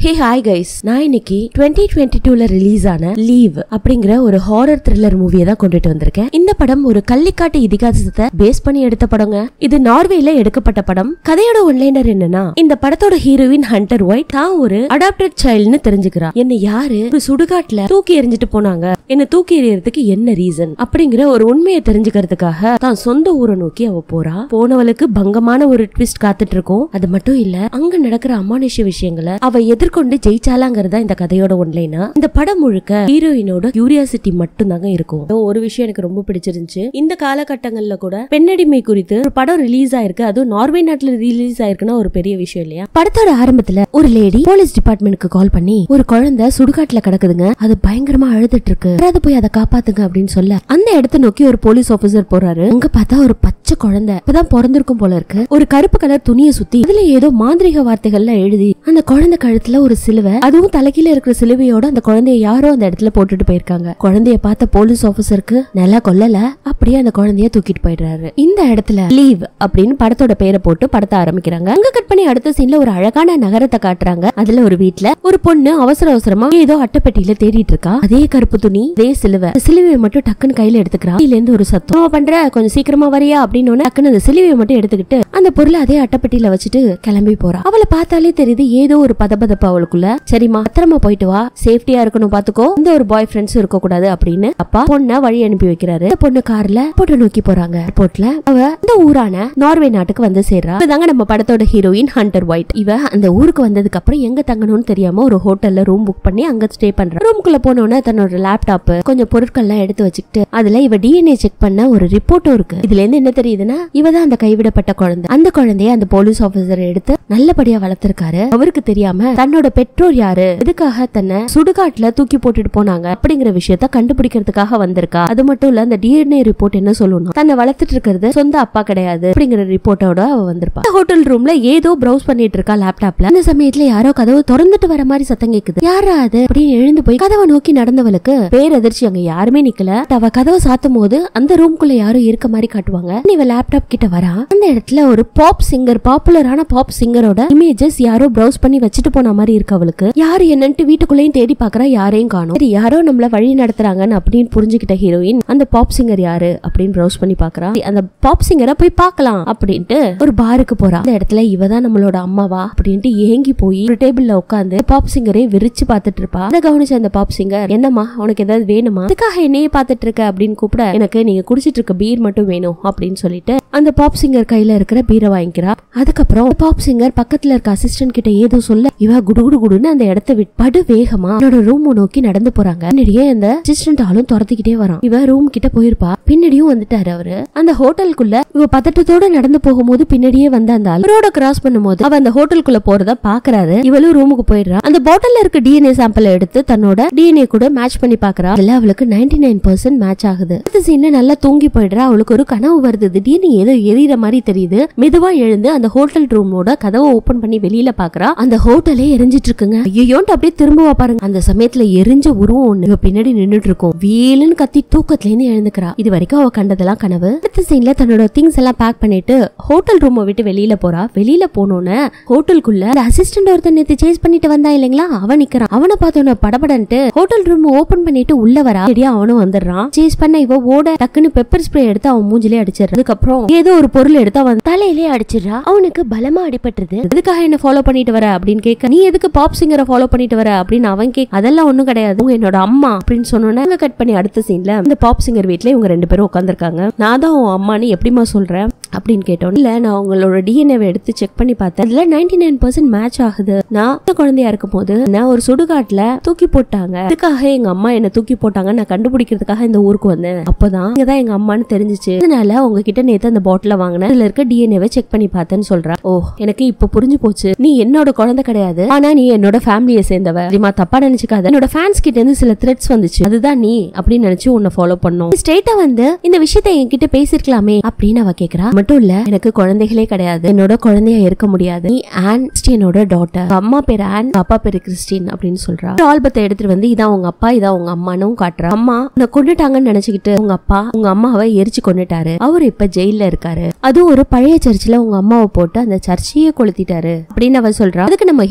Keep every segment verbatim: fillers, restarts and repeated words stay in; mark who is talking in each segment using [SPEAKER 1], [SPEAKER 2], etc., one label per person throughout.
[SPEAKER 1] Hey hi guys, நான் இன்னைக்கு twenty twenty டூல ரிலீஸ் ஆன லீவ் அப்படிங்கிற ஒரு ஹாரர் த்ரில்லர் மூவியை தான் கொண்டுட்டு வந்திருக்கேன். இந்த படம் ஒரு கள்ளிக்காட்டு இதிகாசத்தை பேஸ் பண்ணி எடுத்த படங்க. இது நார்வேல எடுக்கப்பட்ட படம். கதையோட ஒன்லைனர் என்னன்னா, இந்த படத்தோட ஹீரோயின் ஹண்டர் ஒயிட் தான் ஒரு அடாப்டட் சைல்ட்னு தெரிஞ்சுக்கிறா. என்ன யாரு ஒரு சுடுகாட்டுல தூக்கி எறிஞ்சிட்டு போனாங்க, என்ன தூக்கி எறியறதுக்கு என்ன ரீசன் அப்படிங்கிற ஒரு உண்மையை தெரிஞ்சுக்கிறதுக்காக தான் சொந்த ஊரை நோக்கி அவ போறா. போனவளுக்கு பங்கமான ஒரு ட்விஸ்ட் காத்துட்டு இருக்கும். அது மட்டும் இல்ல, அங்க நடக்கிற அமானுஷ விஷயங்களை அவ எதிர்கொண்டு ஜெயிச்சாலாங்கிறதா இந்த கதையோட ஒன்லைனா. இந்த படம் முழுக்க ஹீரோயினோட கியூரியாசிட்டி மட்டும் தாங்க இருக்கும். ஒரு விஷயம் எனக்கு ரொம்ப பிடிச்சிருந்துச்சு. இந்த காலகட்டங்கள்ல கூட பெண்ணடிமை குறித்து ஒரு படம் ரிலீஸ் ஆயிருக்கு, அதுவும் நார்வே நாட்டுல ரிலீஸ் ஆயிருக்குன்னா ஒரு பெரிய விஷயம் இல்லையா? படத்தோட ஆரம்பத்துல ஒரு லேடி போலீஸ் டிபார்ட்மெண்ட்க்கு கால் பண்ணி, ஒரு குழந்தை சுடுகாட்டுல கிடக்குதுங்க, அது பயங்கரமா அழுதுட்டு இருக்கு, யாராவது போய் அதை காப்பாத்துங்க அப்படின்னு சொல்ல, அந்த இடத்த நோக்கி ஒரு போலீஸ் ஆபீசர் போறாரு. அங்க பார்த்தா ஒரு பச்சை குழந்தை இப்பதான் பிறந்திருக்கும் போல இருக்கு. ஒரு கருப்பு கலர் துணியை சுத்தி அதுல ஏதோ மாந்திரிக வார்த்தைகள்ல எழுதி அந்த குழந்தை கழுத்துல ஒரு சிலுவை, அதுவும் தலைக்கீழ இருக்கிற சிலுவையோட அந்த குழந்தைய யாரோ அந்த இடத்துல போட்டுட்டு போயிருக்காங்க. குழந்தைய பார்த்த போலீஸ் ஆபீசருக்கு நல்லா கொல்லல, அப்படியே அந்த குழந்தைய தூக்கிட்டு போயிடுறாரு. இந்த இடத்துல லீவ் அப்படின்னு படத்தோட பேரை போட்டு படத்தை ஆரம்பிக்கிறாங்க. அங்க கட் பண்ணி அடுத்த சீன்ல ஒரு அழகான நகரத்தை காட்டுறாங்க. அதுல ஒரு வீட்டுல ஒரு பொண்ணு அவசர அவசரமா ஏதோ அட்டைப்பெட்டியில தேடிட்டு இருக்கா. அதே கருப்பு துணி, அதே சிலுவை. சிலுவையை மட்டும் டக்குன்னு கையில எடுத்துக்கிறா. இதுல இருந்து ஒரு சத்தம் பண்ற, கொஞ்சம் சீக்கிரமா வரியா அப்படின்னு டக்குன்னு அந்த சிலுவையை மட்டும் எடுத்துக்கிட்டு அந்த பொருளை அதே அட்டைப்பெட்டியில வச்சுட்டு கிளம்பி போறா. அவளை பார்த்தாலே தெரியுது ஏதோ ஒரு பதபதப்பு அவளுக்குள்ள. சரிமா, பத்திரமா போயிட்டு வா, சேஃப்டியா இருக்கணும் பாத்துக்கோ, இந்த ஒரு பாய் ஃப்ரெண்ட்ஸ் இருக்க கூடாது அப்படின்னு அப்பா பொண்ண வழி அனுப்பி வைக்கிறாரு. பொண்ணு கார்ல போட்டு நோக்கி போறாங்க. ஏர்போர்ட்ல அவ இந்த ஊரான நார்வே நாட்டுக்கு வந்து சேர்றா. இதுதாங்க நம்ம படத்தோட ஹீரோயின் ஹண்டர் ஒயிட். இவ அந்த ஊருக்கு வந்ததுக்கு அப்புறம் எங்க தங்கணும்னு தெரியாம ஒரு ஹோட்டல்ல ரூம் புக் பண்ணி அங்க ஸ்டே பண்றா. ரூமுக்குள்ள போனோன்னு தன்னோட லேப்டாப் கொஞ்சம் பொருட்கள் எல்லாம் எடுத்து வச்சுக்கிட்டு அதுல இவ டிஎன்ஏ செக் பண்ண ஒரு ரிப்போர்ட்டும் இருக்கு. இதுல இருந்து என்ன தெரியுதுன்னா, இவதான் அந்த கைவிடப்பட்ட குழந்தை. அந்த குழந்தைய அந்த போலீஸ் ஆபீசர் எடுத்து நல்லபடியா வளர்த்திருக்காரு. அவருக்கு தெரியாம தன்னோட பெற்றோர் யாரு, எதுக்காக தன்னை சுடுகாட்டுல தூக்கி போட்டுட்டு போனாங்க அப்படிங்கிற விஷயத்த கண்டுபிடிக்கிறதுக்காக வந்திருக்கா. அது மட்டும் இல்ல, அந்த டிஎன்ஏ ரிப்போர்ட் என்ன சொல்லணும், தன்னை வளர்த்துட்டு இருக்கிறது சொந்த அப்பா கிடையாது அப்படிங்கிற ரிப்போர்ட்டோட அவ வந்திருப்பா. ஹோட்டல் ரூம்ல ஏதோ ப்ரௌஸ் பண்ணிட்டு இருக்கா லேப்டாப்ல. அந்த சமயத்துல யாரோ கதவு திறந்துட்டு வர மாதிரி சத்தம் கேக்குது. யாரா அது அப்படின்னு எழுந்து போய் கதவை நோக்கி நடந்தவளுக்கு பேரதிர்ச்சி, அங்க யாருமே நிக்கல. அவ கதவை சாத்தும் போது அந்த ரூம்குள்ள யாரும் இருக்க மாதிரி காட்டுவாங்க. இவ லேப்டாப் கிட்ட வரா. அந்த இடத்துல ஒரு பாப் சிங்கர், பாப்புலரான பாப் சிங்கரோட இமேஜஸ் யாரோ ப்ரௌஸ் பண்ணி வச்சுட்டு போன மாதிரி இருக்கு. அவளுக்கு யாரு என்னன்ட்டு வீட்டுக்குள்ளேயும் தேடி பாக்குறா, யாரையும் காணோம். சரி, யாரோ நம்மள வழி நடத்துறாங்கன்னு அப்படின்னு புரிஞ்சுக்கிட்ட ஹீரோயின் அந்த பாப் சிங்கர் யாரு அப்படின்னு ப்ரௌஸ் பண்ணி பாக்குறா. அந்த பாப் சிங்கரை போய் பார்க்கலாம் அப்படின்ட்டு ஒரு பாருக்கு போறா. அந்த இடத்துல இவதான் நம்மளோட அம்மாவா அப்படின்ட்டு ஏங்கி போய் ஒரு டேபிள்ல உட்காந்து பாப் சிங்கரை விரிச்சு பாத்துட்டு இருப்பா. அதை கவனிச்ச அந்த பாப் சிங்கர், என்னம்மா உனக்கு ஏதாவது வேணுமா, அதுக்காக என்னையே பாத்துட்டு இருக்க அப்படின்னு கூப்பிட, எனக்கு நீங்க குடிச்சிட்டு இருக்க பீர் மட்டும் வேணும் அப்படின்னு சொல்லிட்டு அந்த பாப் சிங்கர் கையில இருக்கிற பீரை வாங்கிக்கிறா. அதுக்கப்புறம் பாப் சிங்கர் பக்கத்துல இருக்க அசிஸ்டன்ட் கிட்ட ஏதோ சொல்ல, இவ குடுகுடு குடுன்னு அந்த இடத்தை விட்டு படு வேகமா என்னோட ரூம் நோக்கி நடந்து போறாங்க. பின்னாடியே அந்த அசிஸ்டன்ட் ஆளும் துரத்திக்கிட்டே வரான். இவ ரூம் கிட்ட போயிருப்பா. பின்னாடியும் வந்துட்டாரு அவரு. அந்த ஹோட்டலுக்குள்ள இவ பதட்டத்தோட நடந்து போகும்போது பின்னாடியே வந்த அந்த ஆள் ரோட கிராஸ் பண்ணும்போது அவ அந்த ஹோட்டலுக்குள்ள போறத பாக்குறாரு. இவளும் ரூமுக்கு போயிடுறா. அந்த பாட்டில்ல இருக்க டிஎன்ஏ சாம்பிள் எடுத்து தன்னோட டிஎன்ஏ கூட மேட்ச் பண்ணி பாக்குறா. அதுல அவளுக்கு நைன்டி நைன் பர்சன்ட் மேட்ச் ஆகுது. இந்த சீன்ல நல்லா தூங்கி போயிடுறா. அவளுக்கு ஒரு கனவு வருது. திடீர்னு ஏதோ எரியிற மாதிரி தெரியுது. மெதுவா எழுந்து அந்த ஹோட்டல் ரூமோட கதவை ஓபன் பண்ணி வெளியில பாக்குறா. அந்த ஹோட்டலே எரிஞ்சிட்டு இருக்குங்க. ஐயோன்ட்டு அப்படியே திரும்பவா பாருங்க. அந்த சமயத்துல எரிஞ்ச உருவம் ஒண்ணு பின்னாடி நின்னுட்டு இருக்கும். வீலுன்னு கத்தி தூக்கத்துல இருந்து எழுந்துக்கிறா. இது வரைக்கும் அவ கண்டதெல்லாம் கனவு. அடுத்த சீன்ல தன்னோட திங்ஸ் எல்லாம் பேக் பண்ணிட்டு ஹோட்டல் ரூமை விட்டு வெளியில போறா. வெளியில போனோன்னு ஹோட்டலுக்குள்ள அசிஸ்டன்ட் ஒருத்தன் நேத்து சேஸ் பண்ணிட்டு வந்தா இல்லைங்களா, அவன் நிக்கிறான். அவனை பார்த்தோன்னு படபடன்ட்டு ஹோட்டல் ரூம் ஓபன் பண்ணிட்டு உள்ள வரா. அவனும் வந்துடுறான். சேஸ் பண்ண இவ ஓட டக்குன்னு பெப்பர் ஸ்ப்ரே எடுத்து அவன் மூஞ்சிலே அடிச்சிடறா. அதுக்கப்புறம் ஏதோ ஒரு பொருள் எடுத்து அவன் தலையிலே அடிச்சிடறா. அவனுக்கு பலமா அடிபட்டுருது. எதுக்காக என்ன ஃபாலோ பண்ணிட்டு வர அப்படின்னு கேட்க, நீ எதுக்கு பாப் சிங்கரை ஃபாலோ பண்ணிட்டு வர அப்படின்னு அவன் கேட்க, அதெல்லாம் ஒண்ணும் கிடையாது, என்னோட அம்மா அப்படின்னு சொன்னோன்னு கட் பண்ணி அடுத்த சீன்ல இந்த பாப் சிங்கர் வீட்ல இவங்க ரெண்டு பேரும் உட்காந்துருக்காங்க. நான் தான் உன் அம்மானு எப்படிமா சொல்றேன் அப்படின்னு கேட்டோம். இல்ல, நான் உங்களோட டிஎன்ஏ எடுத்து செக் பண்ணி பார்த்தேன். அதுல நைன்டி நைன் பர்சன்ட் மேட்ச் ஆகுது. நான் குழந்தையா இருக்கும் போது நான் ஒரு சுடுகாட்டுல தூக்கி போட்டாங்க. அதுக்காக எங்க அம்மா என்ன தூக்கி போட்டாங்க, நான் கண்டுபிடிக்கிறதுக்காக இந்த ஊருக்கு வந்தேன். அப்பதான் இங்கதான் எங்க அம்மான்னு தெரிஞ்சிச்சு. அதனால உங்ககிட்ட நேத்து அந்த பாட்டில வாங்கினேன். அதுல இருக்க டிஎன்ஏவை செக் பண்ணி பார்த்தேன்னு சொல்றா. ஓ, எனக்கு இப்ப புரிஞ்சு போச்சு, நீ என்னோட குழந்தை கிடையாது, ஆனா நீ என்னோட ஃபேமிலியை சேர்ந்தவ. தப்பா நினைச்சுக்காத. என்னோட ஃபேன்ஸ் கிட்ட இருந்து சில த்ரெட்ஸ் வந்துச்சு, அதுதான் நீ அப்படின்னு நினைச்சு உன்னை ஃபாலோ பண்ணோம். ஸ்ட்ரெயிட்டா வந்து இந்த விஷயத்த என்கிட்ட பேசிருக்கலாமே அப்படின்னு அவ கேக்குறா. மட்டும் இல்ல, எனக்கு குழந்தைகளே கிடையாது, என்னோட குழந்தையா இருக்க முடியாது, நீ ஆன் கிறிஸ்டியனோட டாட்டர், அம்மா பேர் ஆன், அப்பா பேரு கிறிஸ்டின் அப்படின்னு சொல்றா. ஆல்பத்தை எடுத்துட்டு வந்து இதான் உங்க அப்பா, இதான் உங்க அம்மானு காட்டுறா. அம்மா உன்னை கொண்டுட்டாங்கன்னு நினைச்சுக்கிட்டு உங்க அப்பா உங்க அம்மாவை எரிச்சு கொண்டுட்டாரு. அவரு இப்ப ஜெயில இருக்காரு. அதுவும் ஒரு பழைய சர்ச்சில் உங்க அம்மாவை போட்டு அந்த சர்ச்சையே கொளுத்திட்டாரு அப்படின்னு அவ சொல்றா. அதுக்கு நம்ம ஹீரோயின்,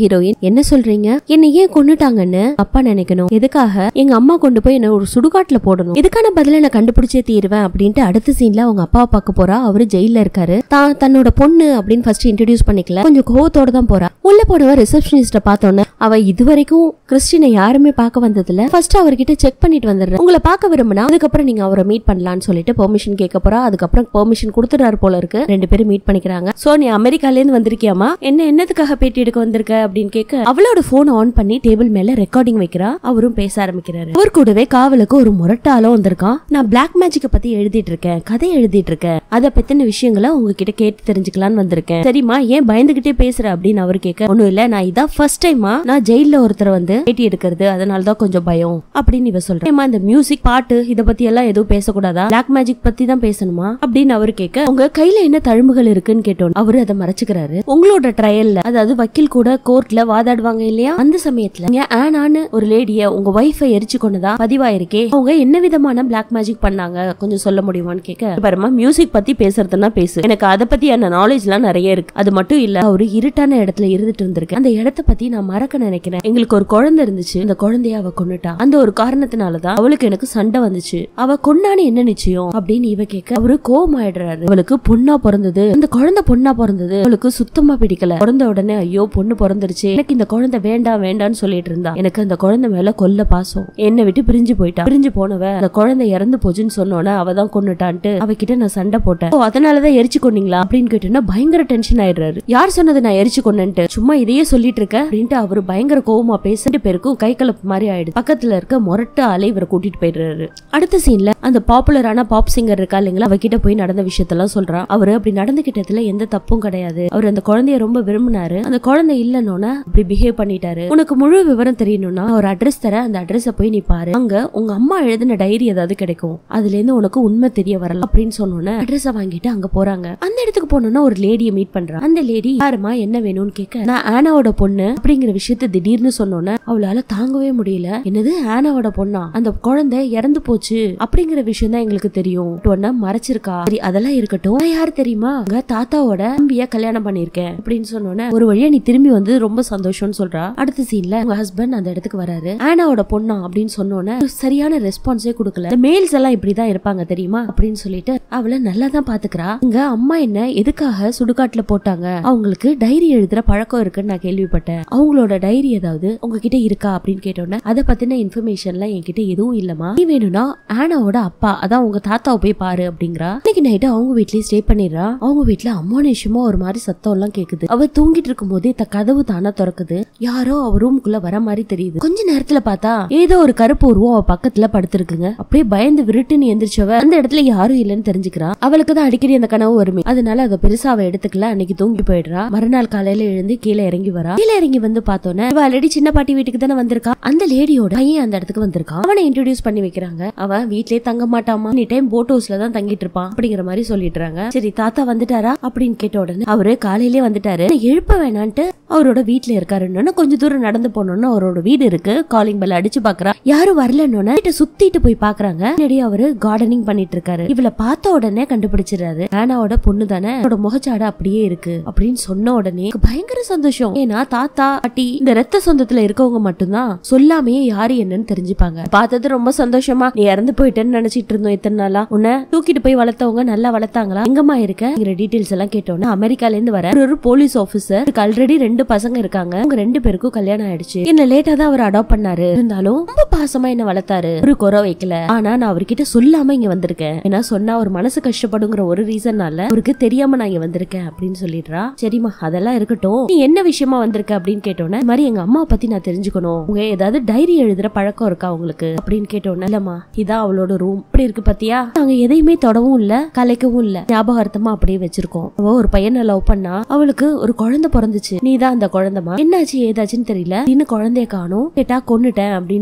[SPEAKER 1] என்ன சொல்றீங்க, என்ன ஏன் கொன்னுட்டாங்கன்னு அப்பா நினைக்கணும், எதுக்காக எங்க அம்மா கொண்டு போய் என்ன ஒரு சுடுகாட்டுல போடணும், இதுக்கான பதில நான் கண்டுபிடிச்சே தீருவேன் அப்படின்ட்டு அடுத்த சீன்ல அவங்க அப்பாவை பார்க்க போறா. அவரு ஜெயில இருக்காரு. தான் தன்னோட பொண்ணு அப்படின்னு ஃபர்ஸ்ட் இன்ட்ரோடியூஸ் பண்ணிக்கல, கொஞ்சம் கோவத்தோட தான் போறா. உள்ள போனவ ரிசப்ஷனிஸ்ட பார்த்தோன்னே அவ இதுவரைக்கும் கிறிஸ்டினை யாருமே பார்க்க வந்ததுல ஃபர்ஸ்ட் அவர்கிட்ட செக் பண்ணிட்டு வந்துடுறேன், உங்களை பார்க்க விரும்பினா அதுக்கப்புறம் நீங்க அவரை மீட் பண்ணலாம்னு சொல்லிட்டு பெர்மிஷன் கேட்க போறா. அதுக்கப்புறம் பெர்மிஷன் கொடுத்துறாரு போல இருக்கு. ரெண்டு பேரும் மீட் பண்ணிக்கிறாங்க. சோ நீ அமெரிக்கால இருந்து வந்திருக்கியாமா, என்ன என்னத்துக்காக பேட்டி எடுக்க வந்திருக்க அப்படின்னு கேட்க அவளோட போன் ஆன் பண்ணி டேபிள் மேல ரெக்கார்டிங் வைக்கிறா. அவரும் பேச ஆரம்பிக்கிறாரு. அவர் கூடவே காவலுக்கு ஒரு முரட்டாலும் வந்திருக்கான். நான் பிளாக் மேஜிக்க பத்தி எழுதிட்டு இருக்கேன், கதை எழுதிட்டு இருக்கேன், அதை பத்தின விஷயங்களை உங்ககிட்ட கேட்டு தெரிஞ்சுக்கலான்னு வந்திருக்கேன், சரிமா ஏன் பயந்துகிட்டே பேசுற அப்படின்னு அவர் கேட்க, ஒண்ணும் இல்ல நான் இதான் ஃபர்ஸ்ட் டைமா நான் ஜெயில ஒருத்தர் வந்து பேட்டி எடுக்கிறது, அதனாலதான் கொஞ்சம் பயம் அப்படின்னு இவ சொல்றேன். இந்த மியூசிக் பாட்டு இத பத்தி எல்லாம் எதுவும் பேசக்கூடாதா, பிளாக் மேஜிக் பத்தி தான் பேசணுமா அப்படின்னு அவரு கேட்க, உங்க கையில என்ன தழும்புகள் இருக்குன்னு கேட்டோம். அவரு அதை மறைச்சுக்கிறாரு. உங்களோட ட்ரையல்ல, அதாவது வக்கீல் கூட கோர்ட்ல வாதாடுவாங்க இல்லையா, அந்த சமயத்துல ஆனான்னு ஒரு லேடிய உங்க வைஃபை எரிச்சு கொண்டதா பதிவாயிருக்கே, அவங்க என்ன விதமான பிளாக் மேஜிக் பண்ணாங்க கொஞ்சம் சொல்ல முடியுமான்னு கேட்க, பாருமா மியூசிக் பத்தி பேசுறதுன்னா பேசு, எனக்கு அதை பத்தி என்ன நாலேஜ் எல்லாம் நிறைய இருக்கு, அது மட்டும் இல்ல ஒரு இருட்டான இடத்துல இருந்துட்டு இருந்திருக்கு, அந்த இடத்த பத்தி நான் மறக்க நினைக்கிறேன், எங்களுக்கு ஒரு குழந்தை இருந்துச்சு, அந்த குழந்தைய அவ கொன்னுட்டா, அந்த ஒரு காரணத்தினாலதான் அவளுக்கு எனக்கு சண்டை வந்துச்சு, அவ கொன்னான்னு என்ன நிச்சயம் அப்படின்னு இவ கேட்க, அவரு கோவமாயிடுறாரு. அவளுக்கு பொண்ணா பிறந்தது, அந்த குழந்தை பொண்ணா பிறந்தது அவளுக்கு சுத்தமா பிடிக்கல, பிறந்த உடனே ஐயோ பொண்ணு பிறந்துருச்சு, எனக்கு இந்த குழந்தை வேண்டாம் வேண்டாம்னு சொல்லிட்டு இருந்தா, எனக்கு அந்த குழந்தை மேல கொல்ல பாசம், என்னை விட்டு பிரிஞ்சு போயிட்டா, பிரிஞ்சு போனவ அந்த குழந்தை இறந்து போச்சுன்னு சொன்னோன்னே அவதான் கொன்னுட்டான்ட்டு அவகிட்ட நான் சண்டை போட்டேன், அதனாலதான் எரிச்சு கொன்னீங்களா அப்படின்னு கேட்டோன்னா பயங்கர டென்ஷன் ஆயிடுறாரு. யார் சொன்னது நான் எரிச்சு கொன்னேன்ட்டு, சும்மா இதையே சொல்லிட்டு இருக்க அப்படின்ட்டு அவரு பயங்கர கோவமா பேசிட்டு பேருக்கும் கை கலப்பு மாதிரி ஆயிடுது. பக்கத்துல இருக்க மொரட்டு ஆளை இவரை கூட்டிட்டு போயிடுறாரு. அடுத்த சீன்ல அந்த பாப்புலரான பாப் சிங்கர் இருக்கா இல்லைங்களா, அவகிட்ட போய் நடந்த விஷயத்தெல்லாம் சொல்றான். அவரு அப்படி நடந்துகிட்டதுல எந்த தப்பும் கிடையாது, அவர் அந்த குழந்தைய ரொம்ப விரும்பினாரு, அந்த குழந்தை இல்லன்னு அப்படி பிஹேவ் பண்ணிட்டாரு, உனக்கு முழு விவரம் தெரியணும்னா ஒரு அட்ரஸ் தர, அந்த அட்ரஸ போய் நீ பாரு, அங்க உங்க அம்மா எழுதின டைரி ஏதாவது கிடைக்கும், அதுல இருந்து உனக்கு உண்மை தெரிய வரலாம் அப்படின்னு சொன்னோன்னே அட்ரஸ வாங்கிட்டு அங்க போறாங்க. அந்த இடத்துக்கு போனோம்னா ஒரு லேடிய மீட் பண்றா. அந்த லேடி யாருமா என்ன வேணும்னு கேட்க, நான் ஆனாவோட பொண்ணு அப்படிங்கிற விஷயத்த திடீர்னு சொன்னோன்னே அவளால தாங்கவே முடியல. என்னது ஆனாவோட பொண்ணா, அந்த குழந்தை இறந்து போச்சு அப்படிங்கிற விஷயம் தான் எங்களுக்கு தெரியும், மறைச்சிருக்கா, அதெல்லாம் இருக்கட்டும், யாரு தெரியுமா, உங்க தாத்தாவோட தம்பிய கல்யாணம் பண்ணிருக்கேன் அப்படின்னு சொன்னோன்னே ஒரு வழியா நீ திரும்பி வந்து ரொம்ப சந்தோஷம்னு சொல்றா. அடுத்த சீன்ல உங்க ஹஸ்பண்ட் அந்த இடத்துக்கு வராரு. ஆனாவோட பொண்ணா அப்படின்னு சொன்னோன்னே சரியான ரெஸ்பான்ஸே கொடுக்கல. மேல்ஸ் எல்லாம் இப்படிதான் இருப்பாங்க தெரியுமா அப்படின்னு சொல்லிட்டு அவளை நல்லா தான் பாத்துக்கிறா. இங்க அம்மா என்ன எதுக்காக சுடுகாட்டுல போட்டாங்க, அவங்களுக்கு டைரி எழுதுற பழக்கம் இருக்குன்னு நான் கேள்விப்பட்டேன், அவங்களோட டைரி ஏதாவது உங்ககிட்ட இருக்கா அப்படின்னு கேட்டோன்னே அதை பத்தின இன்ஃபர்மேஷன் எல்லாம் என்கிட்ட எதுவும் இல்லமா, நீ வேணும்னா ஆனாவோட அப்பா அதான் உங்க தாத்தாவை போய் பாரு அப்படிங்கிறா. இன்னைக்கு நைட்டு அவங்க வீட்லயே ஸ்டே பண்ணிடுறா. அவங்க வீட்டுல அமானுஷமா ஒரு மாதிரி சத்தம் எல்லாம் கேக்குது. அவ தூங்கிட்டு இருக்கும் போதே கதவு தானா திறக்குது. யாரோ அவ ரூமுக்குள்ள வர மாதிரி தெரியுது. கொஞ்ச நேரத்துல பார்த்தா ஏதோ ஒரு கருப்பு உருவம் அவ பக்கத்துல படுத்திருக்குங்க. அப்படியே பயந்து விருட்டுன்னு எந்திரிச்சவ அந்த இடத்துல யாரும் இல்லன்னு தெரிஞ்சுக்கிறா. அவளுக்கு தான் அடிக்கடி அந்த கனவு வருமே, அதனால அதை பெருசா அவ எடுத்துக்கல. அன்னைக்கு தூங்கி போயிடுறா. மறுநாள் காலையில எழுந்து கீழே இறங்கி வரா. கீழே இறங்கி வந்து பார்த்தோன்னே இவ ஆல்ரெடி சின்ன பாட்டி வீட்டுக்கு தானே வந்திருக்கா. அந்த லேடியோட பையன் அந்த இடத்துக்கு வந்திருக்கான். அவனை இன்ட்ரோடியூஸ் பண்ணி வைக்கிறாங்க. அவன் வீட்லயே தங்க மாட்டாமா, நீ டைம் போட் ஹவுஸ்ல தான் தங்கிட்டு இருப்பான் அப்படிங்கிற மாதிரி சொல்லிடுறாங்க. சரி தாத்தா வந்துட்டாரா அப்படின்னு கேட்ட உடனே அவரு காலையிலேயே வந்துட்டாரு, எழுப்ப வேணான்ட்டு அவரோட வீட்டுல இருக்காருன்னு கொஞ்சம் தூரம் நடந்து போனோம்னு அவரோட வீடு இருக்கு. காலிங் பெல் அடிச்சு பாக்குறா, யாரும் வரலன்னு சுத்திட்டு போய் பாக்குறாங்க. அவரு கார்டனிங் பண்ணிட்டு இருக்காரு. இவளை பார்த்த உடனே கண்டுபிடிச்சிடறாரு, ஆனாவோட பொண்ணு தானே, அவரோட முகச்சாடு அப்படியே இருக்கு அப்படின்னு சொன்ன உடனே பயங்கர சந்தோஷம். ஏன்னா தாத்தா பாட்டி இந்த ரத்த சொந்தத்துல இருக்கவங்க மட்டும்தான் சொல்லாமே யாரு என்னன்னு தெரிஞ்சுப்பாங்க. பார்த்தது ரொம்ப சந்தோஷமா, நீ இறந்து போயிட்டேன்னு நினைச்சிட்டு இருந்தோம் இத்தனை நாளா, உன்னை தூக்கிட்டு போய் வளர்த்தவங்க நல்லா வளர்த்தாங்களா, எங்கம்மா இருக்க டீடைல்ஸ் எல்லாம் கேட்டோம்னா அமெரிக்கால இருந்து வர ஒரு போலீஸ் ஆபீசர், ஆல்ரெடி ரெண்டு பசங்க இருக்காங்க, அவங்க ரெண்டு பேருக்கும் கல்யாணம் ஆயிடுச்சு, என்ன லேட்டா தான் அவர் அடாப்ட் பண்ணாரு, இருந்தாலும் ரொம்ப பாசமா என்ன வளர்த்தாரு, ஒரு குறை வைக்கல, ஆனா நான் அவர்கிட்ட சொல்லாம இங்க வந்திருக்கேன், ஏன்னா சொன்னா ஒரு மனசு கஷ்டப்படுங்கிற ஒரு ரீசன்னால அவருக்கு தெரியாம நான் இங்க வந்திருக்கேன் அப்படின்னு சொல்லிடுறா. சரிமா அதெல்லாம் இருக்கட்டும், நீ என்ன விஷயமா வந்திருக்க அப்படின்னு கேட்டோன்னே, இந்த மாதிரி எங்க அம்மா பத்தி நான் தெரிஞ்சுக்கணும், உங்க ஏதாவது டைரி எழுதுற பழக்கம் இருக்கா உங்களுக்கு அப்படின்னு கேட்டோன்னே, இல்லம்மா இதான் அவளோட ரூம், இப்படி இருக்கு பாத்தியா, நாங்க எதையுமே தொடவும் இல்ல கலைக்கவும் இல்ல, ஞாபகார்த்தமா அப்படியே வச்சிருக்கோம். அவ ஒரு பையனை லவ் பண்ணா, அவளுக்கு ஒரு குழந்தை பிறந்துச்சு, நீதான் அந்த குழந்தைமா, என்னாச்சு ஏதாச்சுன்னு தெரியல, இன்னும் குழந்தைய காணும், கேட்டா கொன்னுட்டேன் அப்படின்னு சொன்னா,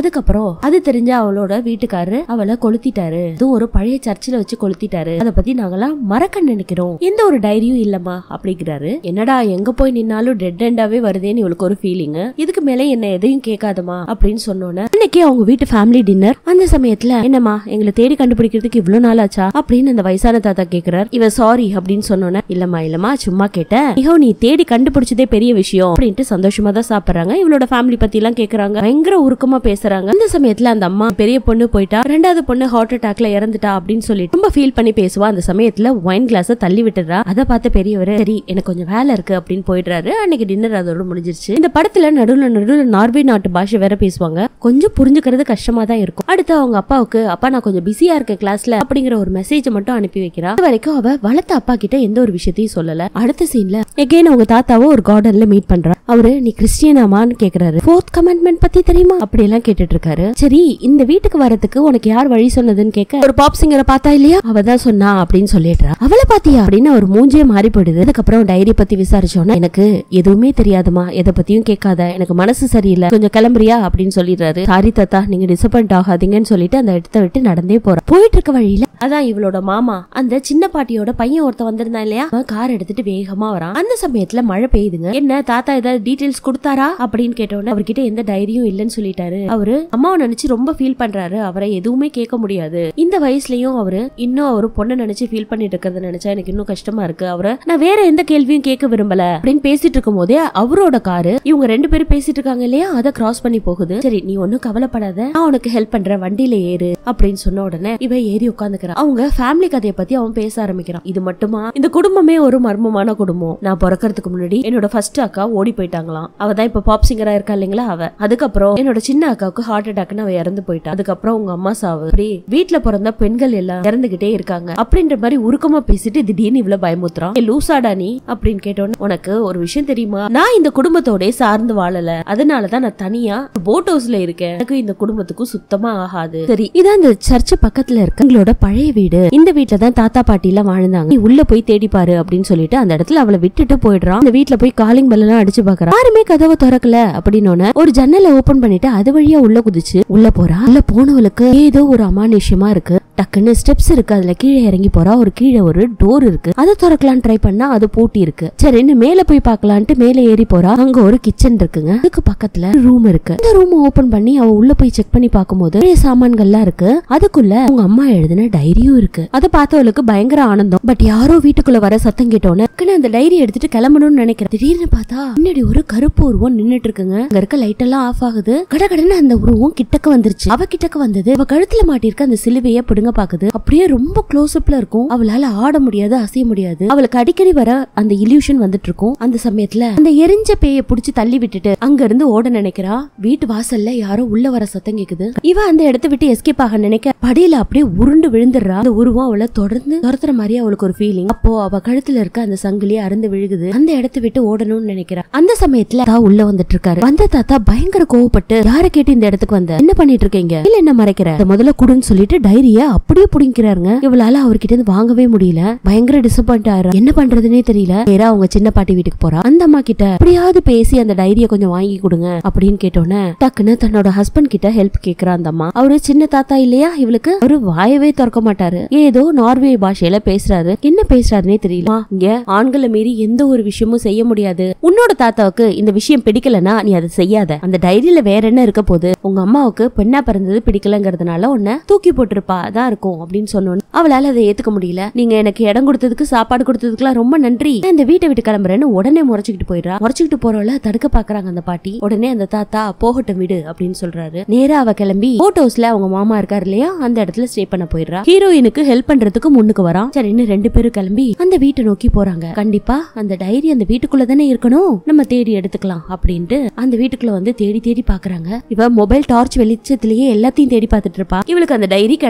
[SPEAKER 1] அதுக்கப்புறம் அது தெரிஞ்ச அவளோட வீட்டுக்காரரு அவளை கொளுத்திட்டாரு, இது ஒரு பழைய சர்ச்சில் வச்சு கொளுத்திட்டாரு, அத பத்தி நாங்கெல்லாம் மறக்க நினைக்கிறோம், எந்த ஒரு டைரியும் இல்லமா அப்படிங்கிறாரு. என்னடா எங்க போய் நின்னாலும் டெட் எண்டாவே வருதேன்னு இவளுக்கு ஒரு ஃபீலிங், இதுக்கு மேல என்ன எதையும் கேட்காதமா அப்படின்னு சொன்னோன்னு அன்னைக்கு அவங்க வீட்டு ஃபேமிலி டின்னர். அந்த சமயத்துல என்னமா எங்களை தேடி கண்டுபிடிக்கிறதுக்கு இவ்வளவு நாள் ஆச்சா அப்படின்னு அந்த வயசான தாத்தா கேக்குறாரு. இவ சாரி அப்படின்னு சொன்னோன்னு இல்லம்மா இல்லம்மா சும்மா கேட்டேன், ஐயோ நீ தேடி கண்டுபிடிச்சதே பெரிய விஷயம் அப்படின்ட்டு சந்தோஷமா தான் சாப்பிடுறாங்க. இவளோட ஃபேமிலி பத்தி எல்லாம் கேக்குறாங்க, பயங்கர உருக்கமா பேசுறாங்க. அந்த சமயத்துல அந்த அம்மா பெரிய பொண்ணு போயிட்டா, ரெண்டாவது பொண்ணு ஹார்ட் அட்டாக்ல இறந்துட்டா அப்படின்னு சொல்லிட்டு ரொம்ப ஃபீல் பண்ணி பேசுவா. அந்த சமயத்துல ஒயின் கிளாஸ தள்ளி விட்டுறா. அதை பார்த்த பெரியவர் சரி எனக்கு கொஞ்சம் வேலை இருக்கு அப்படின்னு போயிடுறாரு. அன்னைக்கு டின்னர் அதோட முடிஞ்சிருச்சு. இந்த படத்துல நடுவுல நடுவுல நார்வே நாட்டு பாஷை வேற பேசுவாங்க, கொஞ்சம் புரிஞ்சுக்கிறது கஷ்டமா தான் இருக்கும். அடுத்து அவங்க அப்பாவுக்கு அப்பா நான் கொஞ்சம் பிஸியா இருக்கேன் கிளாஸ்ல அப்படிங்கிற ஒரு மெசேஜ் மட்டும் அனுப்பி வைக்கிறா. அது வரைக்கும் அவ வளர்த்த அப்பா கிட்ட எந்த ஒரு விஷயத்தையும் சொல்லல. அடுத்த சீன்ல எகைன் அவங்க தாத்தாவை ஒரு கார்டன்ல மீட் பண்றா. அவரு நீ கிறிஸ்டியனாமான்னு கேக்குறாரு. ஃபோர்த் கமாண்ட்மெண்ட் பத்தி தெரியுமா அப்படி எல்லாம் கேட்டுட்டு இருக்காரு. சரி இந்த வீட்டுக்கு வரதுக்கு உனக்கு யார் வழி சொன்னதுன்னு கேட்க ஒரு பாப் சிங்கரை பார்த்தா இல்லையா அவதான் சொன்னா அப்படின்னு சொல்லிடுறா. அவளை பாத்தியா அப்படின்னு ஒரு மூஞ்சே மாறி போயிடுது. அதுக்கப்புறம் டைரி பத்தி விசாரிச்சோன்னா எனக்கு எதுவுமே தெரியாதுமா, எதை பத்தியும் கேட்காத, எனக்கு மனசு சரியில்லை, கொஞ்சம் கிளம்புறியா அப்படின்னு சொல்லிடுறாரு. சாரி தாத்தா நீங்க டிசப்பாயிண்ட் ஆகாதீங்கன்னு சொல்லிட்டு அந்த இடத்த விட்டு நடந்தே போறா. போயிட்டு இருக்க வழியில அதான் இவளோட மாமா அந்த சின்ன பாட்டியோட பையன் ஒருத்த வந்திருந்தான் இல்லையா, கார் எடுத்துட்டு வேகமா வரான். அந்த சமயத்துல மழை பெய்யுதுங்க. என்ன தாத்தா ஏதாவது டீடைல்ஸ் கொடுத்தாரா அப்படின்னு கேட்டோன்னு அவர்கிட்ட எந்த டைரியும் இல்லன்னு சொல்லிட்டாரு. அவரு அம்மாவை நினைச்சு ரொம்ப ஃபீல் பண்றாரு, அவரை எதுவுமே கேட்க முடியாது. இந்த வயசுலயும் அவரு இன்னும் அவரு பொண்ணை நினைச்சு ஃபீல் பண்ணிட்டு இருக்கிறத நினைச்சா எனக்கு இன்னும் கஷ்டமா இருக்கு. அவரை நான் வேற எந்த கேள்வியும் கேட்க விரும்பல அப்படின்னு பேசிட்டு இருக்கும் போதே அவரோட காரு இவங்க ரெண்டு பேரும் பேசிட்டு இருக்காங்க இல்லையா அதை கிராஸ் பண்ணி போகுது. சரி நீ ஒன்னும் கவலைப்படாத, நான் உனக்கு ஹெல்ப் பண்றேன், வண்டியில ஏறு அப்படின்னு சொன்ன உடனே இவ ஏறி உட்காந்துக்கிறான். அவங்க ஃபேமிலி கதையை பத்தி அவன் பேச ஆரம்பிக்கிறான். இது மட்டுமா இந்த குடும்பமே ஒரு மர்மமான குடும்பம். நான் பிறக்கிறதுக்கு முன்னாடி என்னோட ஃபர்ஸ்ட் அக்கா ஓடி போயிட்டாங்களாம், அவதான் இப்ப பாப் சிங்கரா இருக்கா இல்லைங்களா அவ. அதுக்கப்புறம் என்னோட சின்ன அக்காவுக்கு ஹார்ட் அட்டாக்னு அவ இறந்து போயிட்டா. அதுக்கப்புறம் உங்க அம்மா சாவு, அப்படி வீட்டுல பிறந்த பெண்கள் எல்லாம் இறந்துகிட்டே இருக்காங்க அப்படின்ற மாதிரி உருக்கமா பேசிட்டு திடீர்னு இவ்வளவு பயமுத்துறான். லூசாடா நீ அப்படின்னு கேட்டோன்னு உனக்கு ஒரு விஷயம் தெரியுமா, நான் இந்த குடும்பத்தோட சார்ந்து வாழல, அதனாலதான் நான் தனியா போட் ஹவுஸ்ல இருக்கேன், எனக்கு இந்த குடும்பத்துக்கும் சுத்தமா ஆகாது. சரி இதான் இந்த சர்ச் பக்கத்துல இருக்க எங்களோட பழைய வீடு, இந்த வீட்டுல தான் தாத்தா பாட்டி எல்லாம் வாழ்ந்தாங்க, நீ உள்ள போய் தேடி பாரு அப்படின்னு சொல்லிட்டு அந்த இடத்துல அவளை விட்டுட்டு போயிடுறான். அந்த வீட்டுல போய் காலிங் பெல் எல்லாம் அடிச்சு பாக்குறான், யாருமே கதவை திறக்கல அப்படின்னு ஒரு ஜன்னலை ஓபன் பண்ணிட்டு அது வழியா உள்ள குதிச்சு உள்ள போறா. உள்ள போனவளுக்கு ஏதோ ஒரு அமானுஷ்யமா இருக்கு. டக்குன்னு ஸ்டெப்ஸ் இருக்கு, அதுல கீழே இறங்கி போறா. ஒரு கீழே ஒரு டோர் இருக்கு, அதை திறக்கலாம் ட்ரை பண்ணா அது பூட்டி இருக்கு. சரி இன்னும் மேல போய் பாக்கலான்ட்டு மேல ஏறி போறா. அங்க ஒரு கிச்சன் இருக்குங்க, அதுக்கு பக்கத்துல ரூம் இருக்கு. இந்த ரூம் ஓபன் பண்ணி அவ உள்ள போய் செக் பண்ணி பாக்கும்போது நிறைய சாமான்கள்லாம் இருக்கு. அதுக்குள்ள உங்க அம்மா எழுதின டைரியும் இருக்கு. அதை பார்த்தவளுக்கு பயங்கர ஆனந்தம். பட் யாரோ வீட்டுக்குள்ள வர சத்தம் கேட்டோன்னு அந்த டைரி எடுத்துட்டு கிளம்பணும்னு நினைக்கிறேன். திடீர்னு பார்த்தா முன்னாடி ஒரு கருப்பு உருவம் நின்னுட்டு இருக்குங்க. அங்க இருக்க லைட் எல்லாம் ஆஃப் ஆகுது. கடகடன்னு அந்த உருவம் கிட்டக்க வந்துருச்சு. அவ கிட்டக்க வந்தது அவ கழுத்துல மாட்டிருக்க அந்த சிலுவைய பிடுங்க பாக்குது. அப்படியே ரொம்ப க்ளோஸ் அப்ல இருக்கும். அவளால ஆட முடியாது, அசைய முடியாது. அவளுக்கு அடிக்கடி வர அந்த இல்யூஷன் வந்துட்டு இருக்கும். அந்த சமயத்துல அந்த எரிஞ்ச பேய புடிச்சு தள்ளி விட்டுட்டு அங்க இருந்து ஓட நினைக்கிறா. வீட்டு வாசல்ல யாரோ உள்ள வர சத்தம் கேக்குது. இவ அந்த இடத்தை விட்டு எஸ்கேப் ஆக நினைக்க படியில அப்படியே உருண்டு விழுந்துடுறா. அந்த உருவம் அவளை தொடர்ந்து துரத்துற மாதிரி அவளுக்கு ஒரு ஃபீலிங். அப்போ அவ கழுத்துல இருக்க அந்த சங்கிலியை அருந்து விழுகுது. அந்த இடத்தை விட்டு ஓடணும்னு நினைக்கிறா. அந்த சமயத்துல உள்ள வந்துட்டு இருக்காரு. வந்த தாத்தா பயங்கர கோவப்பட்டு யார கேட்டு இந்த இடத்துக்கு வந்த, என்ன பண்ணிட்டு இருக்கீங்க, இல்ல என்ன மறைக்கிற, முதல்ல குடுன்னு சொல்லிட்டு டைரிய அப்படியே புடிங்கிறாருங்க. இவளால அவர்கிட்ட இருந்து வாங்கவே முடியல. பயங்கர டிசப்பாயிண்ட் ஆயிரா. என்ன பண்றதுன்னே தெரியல. நேரா அவங்க சின்ன பாட்டி வீட்டுக்கு போறா. அந்த அம்மா கிட்ட எப்படியாவது பேசி அந்த டைரிய கொஞ்சம் வாங்கி கொடுங்க அப்படின்னு கேட்டோன்னே டக்குன்னு தன்னோட ஹஸ்பண்ட் கிட்ட ஹெல்ப் கேக்குறா அந்த அம்மா. அவரு சின்ன தாத்தா இல்லையா இவளுக்கு, அவரு வாயவே திறக்க மாட்டாரு. ஏதோ நார்வே பாஷையில பேசுறாரு. என்ன பேசுறாருன்னே தெரியல. இங்க ஆண்களை மீறி எந்த ஒரு விஷயமும் செய்ய முடியாது. உன்னோட தாத்தாவுக்கு இந்த விஷயம் பிடிக்கலன்னா நீ அதை செய்யாத. அந்த டைரியில வேற என்ன இருக்க போது, உங்க அம்மாவுக்கு பெண்ணா பிறந்தது பிடிக்கலங்கிறதுனால உன்னை தூக்கி போட்டிருப்பா தான் இருக்கும் அப்படின்னு சொன்னோன்னு அவளால அதை ஏத்துக்க முடியல. நீங்க எனக்கு இடம் கொடுத்ததுக்கு சாப்பாடு கொடுத்ததுக்குலாம் ரொம்ப நன்றி, இந்த வீட்டை விட்டு கிளம்புறேன்னு உடனே முறைச்சுக்கிட்டு போயிடுறா. முறைச்சுக்கிட்டு போறவள தடுக்க பாக்குறாங்க அந்த பாட்டி. உடனே அந்த தாத்தா போகட்டும் விடு அப்படின்னு சொல்றாரு. நேரா அவ கிளம்பி போட் ஹவுஸ்ல அவங்க மாமா இருக்காரு இல்லையா அந்த இடத்துல ஸ்டே பண்ண போயிடுறா. ஹீரோயினுக்கு ஹெல்ப் பண்றதுக்கு முன்னுக்கு வரான். சரின்னு ரெண்டு பேரும் கிளம்பி அந்த வீட்டை நோக்கி போறாங்க. கண்டிப்பா அந்த டைரி அந்த வீட்டுக்குள்ள தானே இருக்கணும், நம்ம தேடி எடுத்துக்கலாம் அப்படின்ட்டு அந்த வீட்டுக்குள்ள வந்து தேடி தேடி பாக்குறாங்க. இவ மொபைல் டார்ச் வெளிச்சத்திலேயே எல்லாத்தையும் தேடி பார்த்துட்டு இருப்பா. இவளுக்கு அந்த டைரி கிடைச்சிரும். அத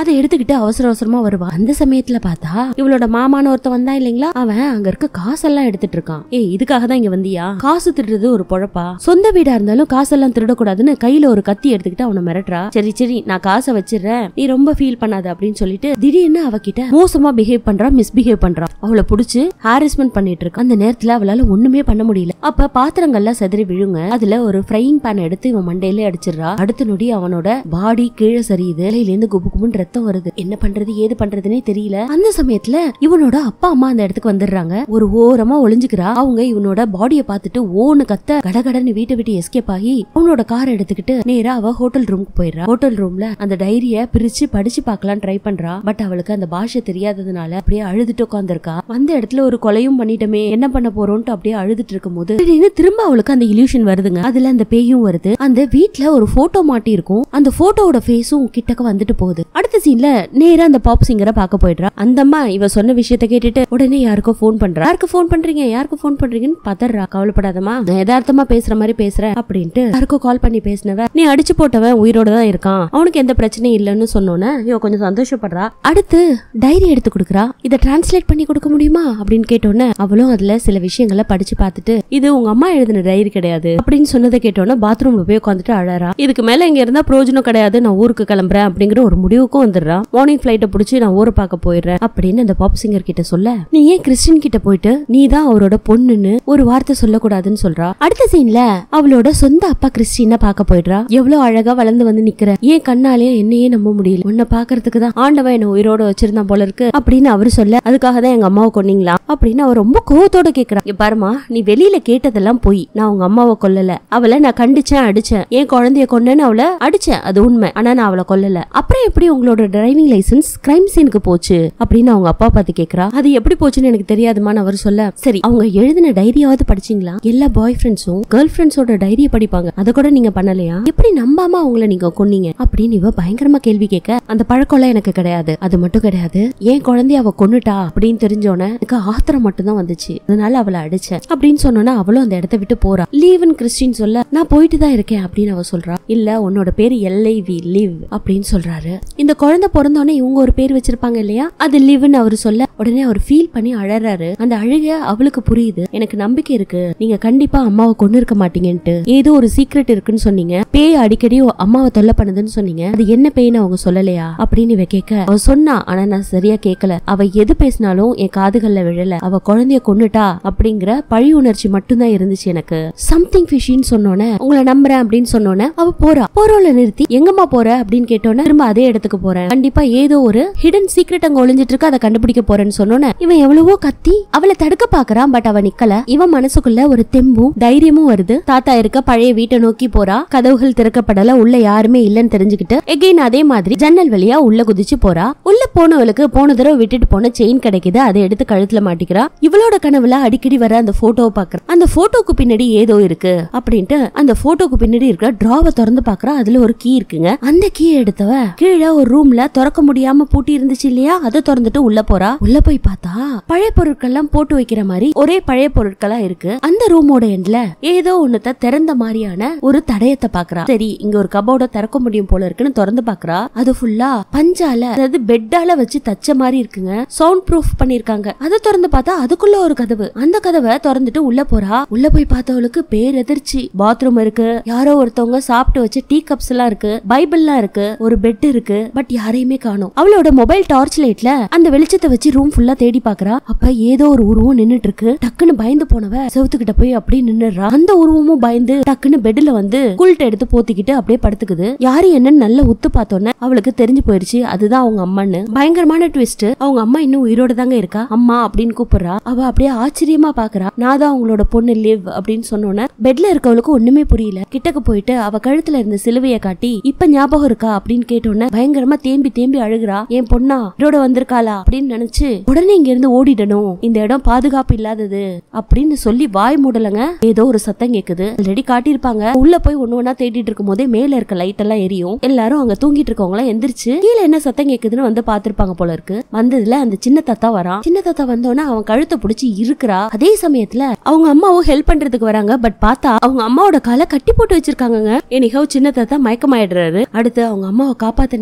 [SPEAKER 1] அதை எடுத்துக்கிட்டு அவசர அவசரமா வருவா. அந்த சமயத்துல பார்த்தா இவளோட மாமான ஒருத்த வந்தா இல்லைங்களா, அவன் அங்க இருக்க காசெல்லாம் எடுத்துட்டு இருக்கான். ஏ இதுக்காக தான் இங்க வந்தியா? காசு திருடுறது ஒரு பொழப்பா? சொந்த வீடா இருந்தாலும் காசெல்லாம் திருடக்கூடாதுன்னு கையில ஒரு கத்தி எடுத்துக்கிட்டு அவனை மிரட்டுறா. சரி சரி நான் காசை வச்சிடறேன், நீ ரொம்ப ஃபீல் பண்ணாத அப்படின்னு சொல்லிட்டு திடீர்னு அவகிட்ட மோசமா பிஹேவ் பண்றா, மிஸ்பிஹேவ் பண்றா. அவளை புடிச்சு ஹாரஸ்மெண்ட் பண்ணிட்டு இருக்கா. அந்த நேரத்துல அவளால ஒண்ணுமே பண்ண முடியல. அப்ப பாத்திரங்கள்லாம் செதறி விழுங்க. அதுல ஒரு ஃப்ரையிங் பேன் எடுத்து இவன் மண்டையில அடிச்சிடறா. அடுத்த நொடி அவனோட பாடி கீழே சரியுது. இலையில இருந்து குபு குபுன்னு ரத்தம் வருது. என்ன பண்றது ஏது பண்றதுன்னே தெரியல. அந்த சமயத்துல இவனோட அப்பா அம்மா அந்த இடத்துக்கு வந்துடுறாங்க. ஒரு ஓரமா ஒளிஞ்சுக்கிறா. அவங்க இவனோட பாடியை பார்த்துட்டு ஓன்னு கத்த கடகடன்னு வீட்டை விட்டு எஸ்கேப் ஆகி அவனோட கார் எடுத்துக்கிட்டு நேரா அவ ஹோட்டல் ரூமுக்கு போயிடுறா. ஹோட்டல் ரூம்ல அந்த டைரிய பிரிச்சு படிச்சு பார்க்கலாம் ட்ரை பண்றா. பட் அவளுக்கு அந்த பாஷை தெரியாததுனால அப்படியே அழுதுட்டு உட்காந்துருக்கா. வந்த இடத்துல ஒரு கொலையும் பண்ணிட்டமே, என்ன பண்ண போறோம்னு அப்படியே அழுதுட்டு இருக்கும் போது திடீர்னு திரும்ப அவளுக்கு அந்த இல்யூஷன் வருதுங்க. அதுல அந்த பேயும் வருது. அந்த வீட்ல ஒரு போட்டோ மாட்டி இருக்கும். அந்த போட்டோவோட ஃபேஸும் கிட்டக்க வந்துட்டு போகுது. அடுத்த சீன்ல நேரா அந்த பாப் சிங்கரை பார்க்க போயிடுறா. அந்த அம்மா இவ சொன்ன விஷயத்த கேட்டுட்டு உடனே யாருக்கோ போன் பண்றா. யாருக்கு போன் பண்றீங்க யாருக்கு போன் பண்றீங்கன்னு பதறா. கவலைப்படாதமா, நான் யதார்த்தமா பேசுற மாதிரி பேசுறேன் அப்படின்ட்டு யாருக்கோ கால் பண்ணி பேசினவ, நீ அடிச்சு போட்டவன் உயிரோட தான் இருக்கான், அவனுக்கு எந்த பிரச்சனையும் இல்லன்னு சொன்னோன்னு இவ கொஞ்சம் சந்தோஷப்படுறா. அடுத்து டைரி எடுத்து கொடுக்குறா. இதை டிரான்ஸ்லேட் பண்ணி கொடுக்க முடியுமா அப்படின்னு கேட்டோன்னு அவளும் அதுல சில விஷயங்களை படிச்சு பார்த்துட்டு இது உங்க அம்மா எழுதின டைரி கிடையாது அப்படின்னு சொன்னதை கேட்டோன்னு பாத்ரூம்ல போய் உட்காந்துட்டு அழறா. இதுக்கு மேல இங்க இருந்தா பிரோஜனம் கிடையாது, நான் ஊருக்கு கிளம்புறேன் அப்படிங்கிற ஒரு முடிவுக்கும் வந்துடுறா. மார்னிங் பிளைட்டை பிடிச்சி நான் ஊரை பார்க்க போயிடுறேன் அப்படின்னு அந்த பாப் சிங்கர் கிட்ட சொல்ல, நீ ஏன் கிறிஸ்டின் கிட்ட போயிட்டு நீ தான் அவரோட பொண்ணுன்னு ஒரு வார்த்தை சொல்லக்கூடாதுன்னு சொல்றா. அடுத்த சீன்ல அவளோட சொந்த அப்பா கிறிஸ்டின பார்க்க போயிடுறா. எவ்வளவு அழகா வளர்ந்து வந்து நிக்கிற, ஏன் கண்ணாலே என்னையே நம்ப முடியல, உன்னை பாக்குறதுக்கு தான் ஆண்டவன் என்ன உயிரோட வச்சிருந்தான் போல இருக்கு அப்படின்னு அவரு சொல்ல, அதுக்காக தான் எங்க அம்மாவை கொன்னீங்களா அப்படின்னு அவர் ரொம்ப கோவத்தோட கேக்குறா. பாருமா, நீ வெளியில கேட்டதெல்லாம் போய், நான் உங்க அம்மாவை கொல்லல, அவளை நான் கண்டிச்சேன் அடிச்சேன், என் குழந்தைய கொன்னேன்னு அவளை அடிச்சேன், அது உண்மை, ஆனா நான் அவளை கொல்லல. அப்புறம் எப்படி உங்களோட டிரைவிங் லைசன்ஸ் கிரைம் சீனுக்கு போச்சு அப்படின்னு அவங்க அப்பா பார்த்து கேக்குறா. அது எப்படி போச்சுன்னு எனக்கு தெரியாதுமான்னு அவர் சொல்ல, சரி அவங்க எழுதின டைரியாவது படிச்சீங்களா? எல்லா பாய் ஃப்ரெண்ட்ஸும் கேர்ள் ஃப்ரெண்ட்ஸோட டைரியை படிப்பாங்க, அதை கூட நீங்க பண்ணலையா? எப்படி நம்பாம அவங்கள நீங்க கொன்னீங்க அப்படின்னு இவ பயங்கரமா கேள்வி கேட்க, அந்த பழக்கம்லாம் எனக்கு கிடையாது, அது மட்டும் கிடையாது, என் குழந்தைய அவ கொன்னுட்டா அப்படின்னு தெரிஞ்சோன்னே எனக்கு ஆத்திரம் மட்டும் தான் வந்துச்சு, அதனால அவளை அடிச்சேன் அப்படின்னு சொன்னோன்னா அவளும் அந்த இடத்த விட்டு போறா. லீவ்னு கிறிஸ்டின் சொல்ல, நான் போயிட்டு தான் இருக்கேன் அப்படின்னு அவ சொல்றா. இல்ல உன்னோட பேரு எல்ஐவி லிவ் அப்படின்னு சொல்றாரு. இந்த குழந்தை பிறந்தோடனே இவங்க ஒரு பேர் வச்சிருப்பாங்க இல்லையா, அது லிவ்னு அவரு சொல்ல உடனே அவர் ஃபீல் பண்ணி அழறாரு. அந்த அழுக அவளுக்கு புரியுது, எனக்கு நம்பிக்கை இருக்கு, நீங்க கண்டிப்பா அம்மாவை கொண்டு இருக்க மாட்டீங்கன்ட்டு. ஏதோ ஒரு சீக்ரெட் இருக்குன்னு சொன்னீங்க, பேய் அடிக்கடி அம்மாவை தொல்லை பண்ணுதுன்னு சொன்னீங்க, அது என்ன பேய்னு அவங்க சொல்லலையா அப்படின்னு இவ கேட்க, அவ சொன்னா ஆனா நான் சரியா கேட்கல, அவ எது பேசினாலும் என் காதுகள்ல விழல, அவ குழந்தைய கொன்னுட்டா அப்படிங்கிற பழி உணர்ச்சி மட்டும்தான் இருந்துச்சு எனக்கு. சம்திங் ஃபிஷின்னு சொன்னோன்னே உங்களை நம்புறேன் அப்படின்னு சொன்னோன்னே அவ போறா. போறோல நிறுத்தி எங்கம்மா போற அப்படின்னு கேட்டோன்னே திரும்ப அதே இடத்துக்கு போறேன், கண்டிப்பா ஏதோ ஒரு ஹிடன் சீக்ரெட் அங்க ஒளிஞ்சிட்டு இருக்கு, அதை கண்டுபிடிக்க போறேன்னு சொன்னோன்னே இவன் எவ்வளவோ கத்தி அவளை தடுக்க பாக்குறான். பட் அவ நிக்கல. இவன் மனசுக்குள்ள ஒரு தெம்பும் தைரியமும் வருது. தாத்தா இருக்க பழைய வீட்டை நோக்கி போறா. கதவுகள் திறக்கப்படல, உள்ள யாருமே இல்லன்னு தெரிஞ்சுக்கிட்டு எகைன் அதே மாதிரி ஜன்னல் வழியா உள்ள குதிச்சு போறா. உள்ள போனவளுக்கு போன தடவை விட்டுட்டு போன செயின் கிடைக்குது, அதை எடுத்து கழுத்துல மாட்டிக்கிறா. இவளோட கனவுல அடிக்கடி வர அந்த போட்டோவை பாக்குறா. அந்த போட்டோக்கு பின்னாடி ஏதோ இருக்கு அப்படின்ட்டு அந்த போட்டோக்கு பின்னாடி இருக்கிற டிராவை திறந்து பாக்குறா. அதுல ஒரு கீ இருக்குங்க. அந்த கீ எடுத்தவ கீழே ஒரு ரூம்ல திறக்க முடியாம பூட்டி இருந்துச்சு இல்லையா, அதை திறந்துட்டு உள்ள போறா. உள்ள போய் பார்த்தா பழைய பொருட்கள் எல்லாம் போட்டு வைக்கிற மாதிரி ஒரே பழைய பொருட்களா இருக்கு. அந்த ரூமோட எண்ட்ல ஏதோ ஒண்ணுத்த திறந்த மாதிரியான ஒரு தடயத்தை பாக்குறா. சரி இங்க ஒரு கபோர்ட திறக்க முடியும் போல இருக்குன்னு திறந்து பாக்குறா. அது ஃபுல்லா பஞ்சால, அதாவது பெட்டால வச்சு தச்ச மாதிரி இருக்குங்க. சவுண்ட் ப்ரூஃப் பண்ணிருக்காங்க. அதை திறந்து பார்த்தா அதுக்குள்ள ஒரு கதவு. அந்த கதவை திறந்துட்டு உள்ள போறா. உள்ள போய் பார்த்தவளுக்கு பேரெதிர்ச்சி. பாத்ரூம் இருக்கு, யாரோ ஒருத்தவங்க சாப்பிட்டு வச்ச டீ கப்ஸ் எல்லாம் இருக்கு, பைபிள் எல்லாம் இருக்கு, ஒரு பெட் இருக்கு. பட் யாரையுமே காணோம். அவளோட மொபைல் டார்ச் லைட்ல அந்த வெளிச்சத்தை வச்சு ரூம் ஃபுல்லா தேடி பாக்குறா. அப்ப ஏதோ ஒரு உருவம் நின்னுட்டு இருக்கு. டக்குன்னு பயந்து போனவ செவுத்துக்கிட்ட போய் அப்படியே நின்னுறா. அந்த உருவமும் பயந்து டக்குன்னு பெட்ல வந்து குல்ட் எடுத்து போத்திக்கிட்டு அப்படியே படுத்துக்குது. யாரு என்னன்னு நல்லா உத்து பார்த்தோன்னே அவளுக்கு தெரிஞ்சு போயிருச்சு, அதுதான் அவங்க அம்மான்னு. பயங்கரமான ட்விஸ்ட். அவங்க அம்மா இன்னும் உயிரோட தாங்க இருக்கா. அம்மா அப்படின்னு கூப்பிடுறா. அவ அப்படியே ஆச்சரியமா பாக்குறா. நான் தான் அவங்களோட பொண்ணு லிவ் அப்படின்னு சொன்னோன்னே பெட்ல இருக்கவளுக்கு ஒண்ணுமே புரியல. கிட்டக்கு போயிட்டு அவ கழுத்துல இருந்த சிலுவைய காட்டி, இப்ப ஞாபகம் இருக்கா அப்படின்னு கேட்டோன்னே பயங்கரமா தேம்பி தேம்பி அழுகுறா. என் பொண்ணா இதோட வந்திருக்காளா அப்படின்னு நினைச்சு உடனே இங்க இருந்து ஓடிடணும், இந்த இடம் பாதுகாப்பு இல்லாதது அப்படின்னு சொல்லி வாய் மூடலங்க. ஏதோ ஒரு சத்தம் கேக்குது. ஆல்ரெடி காட்டியிருப்பாங்க. உள்ள போய் ஒண்ணு ஒண்ணா தேடிட்டு இருக்கும் போதே மேல இருக்க லைட் எல்லாம் எரியும். எல்லாரும் அங்க தூங்கிட்டு இருக்கவங்க எல்லாம் எந்திரிச்சு கீழே என்ன சத்தம் கேக்குதுன்னு வந்து பாத்திருப்பாங்க போல இருக்கு. வந்ததுல அந்த சின்ன தாத்தா வரான். சின்ன தாத்தா வந்தோன்னா அவன் கழுத்தை பிடிச்சி இருக்கிறா. அதே சமயத்துல அவங்க அம்மாவும் ஹெல்ப் பண்றதுக்கு வராங்க. பட் பார்த்தா அவங்க அம்மாவோட காலை கட்டி போட்டு வச்சிருக்காங்க. எனிஹவ் சின்ன தாத்தா மயக்கமாயிடுறாரு. அடுத்து அவங்க அம்மாவை காப்பாத்த நினைக்கிறா.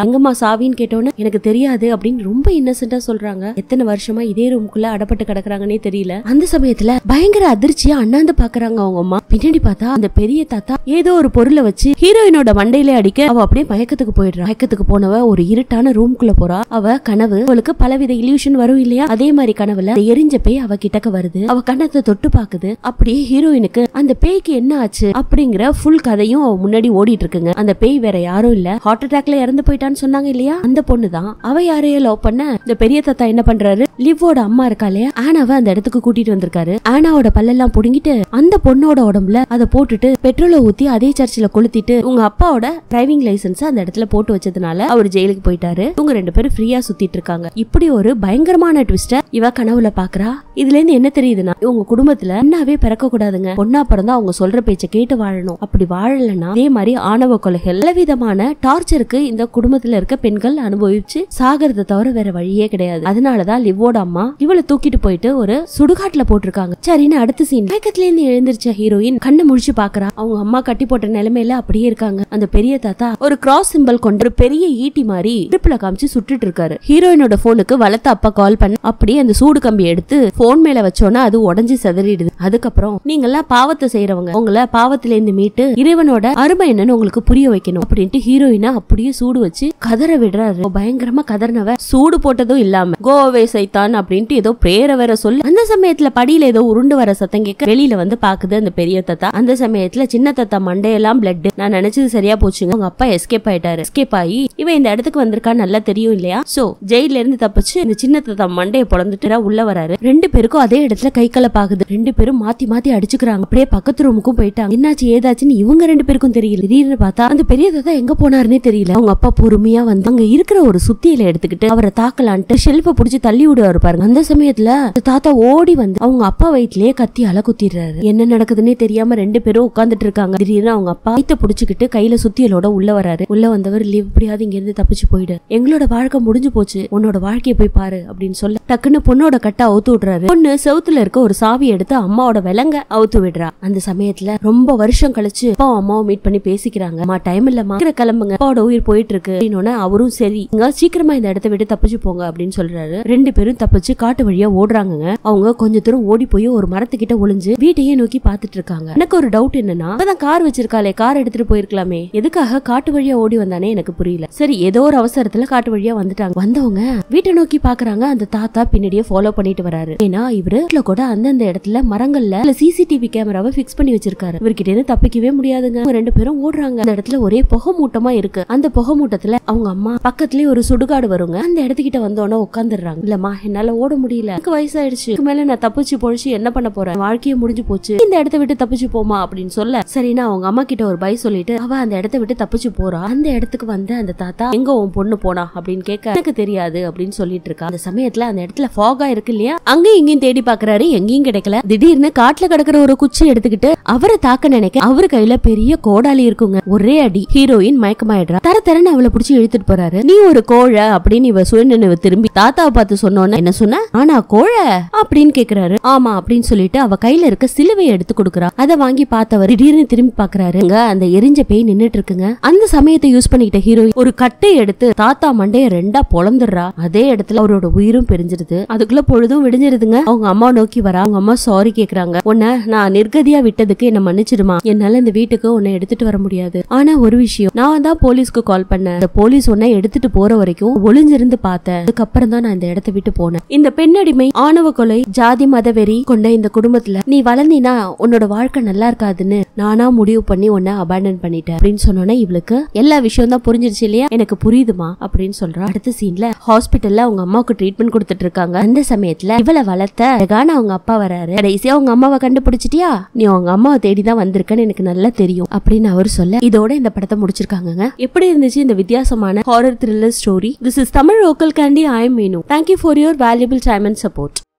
[SPEAKER 1] எங்கம்மா சாவின்னு கேட்டோன்னு எனக்கு தெரியாது அப்படின்னு ரொம்ப இன்னசென்ட்டா சொல்றாங்க. எத்தனை வருஷமா இதே ரூம்குள்ள அடப்பட்டு கிடக்குறாங்கன்னே தெரியல. அந்த சமயத்துல பயங்கர அதிர்ச்சியா அண்ணாந்து பாக்குறாங்க அவங்க அம்மா. பின்னாடி பார்த்தா அந்த பெரிய தாத்தா ஏதோ ஒரு பொருளை வச்சு ஹீரோயினோட மண்டையில அடிக்க அவ அப்படியே மயக்கத்துக்கு போயிடுறா. மயக்கத்துக்கு போனவ ஒரு இருட்டான ரூம்குள்ள போறா. அவ கனவு அவளுக்கு பலவித இல்யூஷன் வரும் இல்லையா, அதே மாதிரி கனவுல எரிஞ்ச பேய் அவ கிட்டக்க வருது. அவ கண்ணத்தை தொட்டு பாக்குது. அப்படியே ஹீரோயினுக்கு அந்த பேய்க்கு என்ன ஆச்சு அப்படிங்கிற ஃபுல் கதையும் அவ முன்னாடி ஓடிட்டு இருக்குங்க. அந்த பேய் வேற யாரும் இல்ல, ஹார்ட் அட்டாக்ல இறந்து போயிட்டான்னு சொன்னாங்க இல்லையா, அந்த பொண்ணுதான். அவ யாரையோ லவ் பண்ண இந்த பெரிய தாத்தா என்ன பண்றாரு, லிவோட அம்மா இருக்கா இல்லையா ஆனாவை அந்த இடத்துக்கு கூட்டிட்டு வந்திருக்காரு. ஆனாவோட பல்லெல்லாம் புடுங்கிட்டு அந்த பொண்ணோட உடம்புல அதை போட்டுட்டு பெட்ரோலை ஊத்தி அதே சர்ச்சில் கொளுத்திட்டு உங்க அப்பாவோட டிரைவிங் லைசன்ஸ் அந்த இடத்துல போட்டு வச்சதுனால அவர் ஜெயிலுக்கு போயிட்டாரு. இவங்க ரெண்டு பேரும் ஃப்ரீயா சுத்திட்டு இருக்காங்க. இப்படி ஒரு பயங்கரமான ட்விஸ்ட இவ கனவுல பாக்குறா. இதுல இருந்து என்ன தெரியுதுன்னா இவங்க குடும்பத்துல அண்ணாவே பிறக்க கூடாதுங்க, பொண்ணா பிறந்தா அவங்க சொல்ற பேச்ச கேட்டு வாழணும். அப்படி வாழலன்னா அதே மாதிரி ஆணவ கொலைகள் பலவிதமான டார்ச்சருக்கு இந்த குடும்பத்துல இருக்க பெண்கள் அனுபவிச்சு சாகிறத தவிர வேற வழியே கிடையாது. அதனாலதான் லிவோட அம்மா இவளை தூக்கிட்டு போயிட்டு ஒரு சுடுகாட்டுல போட்டிருக்காங்க. சரின்னு அடுத்த சீன் மயக்கத்துல இருந்து எழுந்திருச்ச ஹீரோயின் கண்ணை முழிச்சு பாக்குறா. அவங்க அம்மா கட்டி போட்ட நிலைமையில அப்படியே இருக்காங்க. அந்த பெரிய தாத்தா ஒரு கிராஸ் சிம்பல் கொண்டு ஒரு பெரிய ஈட்டி மாதிரி இடுப்புல காமிச்சு சுட்டுட்டு இருக்காரு. ஹீரோயினோட போனுக்கு வளர்த்த அப்பா கால் பண்ண அப்படியே அந்த சூடு கம்பி எடுத்து போன் மேல வச்சோன்னா அது உடஞ்சி சதறிடுது. அதுக்கப்புறம் நீங்க எல்லாம் பாவத்தை செய்யறவங்க, உங்களை பாவத்தில இருந்து மீட்டு இறைவனோட அருமை என்னன்னு உங்களுக்கு புரிய வைக்கணும் அப்படின்ட்டு ஹீரோயினா அப்படியே சூடு வச்சு கதற விடுறாரு. பயங்கரமா கதறினவ சூடு போட்டதும் இல்லாம கோவே சைத்தான் அப்படின்ட்டு ஏதோ பிரேர வேற சொல்லி அந்த சமயத்துல படியில ஏதோ உருண்டு வர சத்தம் கேட்க வெளியில வந்து பாக்குது அந்த பெரிய தாத்தா. அந்த சமயத்துல சின்ன தாத்தா மண்டையெல்லாம் பிளட். நான் நினைச்சது சரியா போச்சுங்க, உங்க அப்பா எஸ்கேப் ஆயிட்டாரு. எஸ்கேப் ஆகி இவன் இந்த இடத்துக்கு வந்திருக்கான்னு நல்லா தெரியும் இல்லையா. சோ ஜெயில இருந்து தப்பிச்சு இந்த சின்ன தாத்தா மண்டைய பொழந்துட்டு உள்ள வராரு. ரெண்டு பேருக்கும் அதே இடத்துல கை கலப்பு ஆகுது. ரெண்டு பேரும் மாத்தி மாத்தி அடிச்சுக்கிறாங்க. அப்படியே பக்கத்து ரூமுக்கும் போயிட்டாங்க. என்னாச்சு ஏதாச்சுன்னு இவங்க ரெண்டு பேருக்கும் தெரியல. திடீர்னு பார்த்தா அந்த பெரிய தாத்தா எங்க போனாருன்னே தெரியல. அவங்க அப்பா பொறுமையா வந்து அங்க இருக்கிற ஒரு சுத்தியில எடுத்துக்கிட்டு அவரை தாக்கலான்ட்டு ஷெல்ஃப புடிச்சு தள்ளி விடுவாரு பாருங்க. அந்த சமயத்துல தாத்தா ஓடி வந்து அவங்க அப்பா வயிற்றுலயே கத்தியால குத்திடுறாரு. என்ன நடக்குதுன்னே தெரியாம ரெண்டு பேரும் உட்கார்ந்துட்டு இருக்காங்க. திடீர்னு அவங்க அப்பா வயித்தை புடிச்சுக்கிட்டு கையில சுத்தியலோட உள்ள வராரு. உள்ள வந்தவர் லீவ் எப்படியாவது இங்க இருந்து தப்பிச்சு போயிடு, எங்களோட வாழ்க்கை முடிஞ்சு போச்சு, உன்னோட வாழ்க்கைய போய் பாரு அப்படின்னு சொல்ல டக்குன்னு பொண்ணோட கட்ட அவுத்து விடுறாரு. பொண்ணு செவுத்துல இருக்க ஒரு சாவி எடுத்து அம்மாவோட விலங்க அவுத்து விடுறா. அந்த சமயத்துல ரொம்ப வருஷம் கழிச்சு அப்பா அம்மாவும் மீட் பண்ணி பேசிக்கிறாங்க. அம்மா டைம் இல்லம்மா, கிளம்புங்க, அப்பாவோட உயிர் போயிட்டு இருக்கு அப்படின்னு அவரும் சரி இங்க சீக்கிரமா இந்த இடத்த விட்டு தப்பிச்சு போங்க அப்படின்னு சொல்றாரு. ரெண்டு பேரும் தப்பிச்சு காட்டு வழியா ஓடுறாங்க. அவங்க கொஞ்ச தூரம் ஓடி போய் ஒரு மரத்துக்கிட்ட ஒளிஞ்சு வீட்டையே நோக்கி பாத்துட்டு இருக்காங்க. எனக்கு ஒரு டவுட் என்னன்னா அப்பதான் கார் வச்சிருக்காளே, கார் எடுத்துட்டு போயிருக்கலாமே, எதுக்காக காட்டு வழியா ஓடி வந்தானே எனக்கு புரியல. சரி ஏதோ ஒரு அவசரத்துல காட்டு வழியா வந்துட்டாங்க. வந்தவங்க வீட்டை நோக்கி பாக்குறாங்க. அந்த தாத்தா பின்னாடியே ஃபாலோ பண்ணிட்டு வராரு. ஏன்னா இவரு கூட அந்தந்த இடத்துல மரங்கள்ல சிசிடிவி கேமராவை பிக்ஸ் பண்ணி வச்சிருக்காரு. இவர்கிட்ட இருந்து தப்பிக்கவே முடியாதுங்க. ரெண்டு பேரும் ஓடுறாங்க. அந்த இடத்துல ஒரே புகை மூட்டமா இருக்கு. அந்த புகை மூட்டத்துல அவங்க அம்மா பக்கத்துலயே ஒரு சுடுகாடு வருங்க. அந்த இடத்துக்கிட்ட வந்தோன்னா உட்காந்துடுறாங்க. இல்லம்மா என்னால ஓட முடியல, எனக்கு வயசாயிடுச்சு, மேல நான் தப்பிச்சு பொழிச்சு என்ன பண்ண போறேன், வாழ்க்கைய முடிஞ்சு போச்சு, இந்த இடத்த விட்டு தப்பிச்சு போமா அப்படின்னு சொல்ல சரினா அவங்க அம்மா கிட்ட ஒரு பை சொல்லிட்டு அவ அந்த இடத்த விட்டு தப்பிச்சு போறா. அந்த இடத்துக்கு வந்து அந்த தாத்தா எங்க உன் பொண்ணு போனா அப்படின்னு கேட்க எனக்கு தெரியாது அப்படின்னு சொல்லிட்டு இருக்கா. அந்த சமயத்துல அந்த இடத்துல ஃபாகா இருக்கு இல்லையா, அங்கேயும் இங்கேயும் தேடி பாக்குறாரு, எங்கேயும் கிடைக்கல. திடீர்னு காட்டுல கிடக்குற ஒரு குச்சி எடுத்துக்கிட்டு அவரை தாக்க நினைக்க அவரு கையில பெரிய கோடாலி இருக்குங்க. ஒரே அடி ஹீரோயின் மயக்கமாயிடுறா. தர தரன்னு அவளை பிடிச்சி இழுத்துட்டு போறாரு. நீ ஒரு கோழை அப்படின்னு இவ சுயநினைவு திரும்பி தாத்தாவை பார்த்து சொன்னோன்னு என்ன சொன்ன, ஆனா கோழை அப்படின்னு கேக்குறாரு. ஆமா அப்படின்னு சொல்லிட்டு அவ கையில இருக்க சிலுவையை எடுத்து கொடுக்குறா. அதை வாங்கி பார்த்தவர் திடீர்னு திரும்பி பாக்குறாரு. அந்த எரிஞ்ச பேய் நின்னுட்டு இருக்குங்க. அந்த சமயத்தை யூஸ் பண்ணிக்கிட்ட ஹீரோயின் ஒரு கட்டை எடுத்து தாத்தா மண்டைய ரெண்டா பொளந்துடுறா. அதே இடத்துல அவரோட உயிரும் பிரிஞ்சிருது. அதுக்குள்ள பொழுதும் விடிஞ்சிருதுங்க. அவங்க அம்மா நோக்கி வரா. அவங்க அம்மா சாரி கேக்குறாங்க. உன்னை நான் நிர்கதியா விட்டதுக்கு என்ன மன்னிச்சிடுமா, என்னால இந்த வீட்டுக்கு உன்னை எடுத்துட்டு வர முடியாது. ஆனா ஒரு விஷயம், நான் தான் போலீஸ்க்கு கால் பண்ணேன். இந்த போலீஸ் உன்னை எடுத்துட்டு போற வரைக்கும் ஒளிஞ்சிருந்து பார்த்தேன். அதுக்கப்புறம் தான் நான் இந்த இடத்தை விட்டு போனேன். இந்த பெண்ணடிமை, ஆணவ கொலை, ஜாதி மத வெறி கொண்ட இந்த குடும்பத்துல நீ வளர்ந்தீனா உன்னோட வாழ்க்கை நல்லா இருக்காதுன்னு நானா முடிவு பண்ணி உன்னை அபாண்டன் பண்ணிட்டேன் அப்படின்னு சொன்னோன்னே இவளுக்கு எல்லா விஷயம் தான் புரிஞ்சிருச்சு இல்லையா, எனக்கு புரியுதுமா அப்படின்னு சொல்றா. அடுத்த சீன்ல ஹாஸ்பிட்டல்ல அவங்க அம்மாவுக்கு ட்ரீட்மெண்ட் கொடுத்துட்டு இருக்காங்க. அந்த சமயத்துல இவளை வளர்த்த அழகான அவங்க அப்பா வராரு. கடைசியா அவங்க அம்மாவை கண்டுபிடிச்சிட்டியா, நீ அவங்க அம்மாவை தேடிதான் வந்திருக்கன்னு எனக்கு நல்லா தெரியும் அப்படின்னு அவர் சொல்ல இதோட இந்த படத்தை முடிச்சிருக்காங்க. எப்படி இருந்துச்சு இந்த வித்தியாசமான horror thriller story? This is Tamil local candy. I am Meenu. Thank you for your valuable time and support.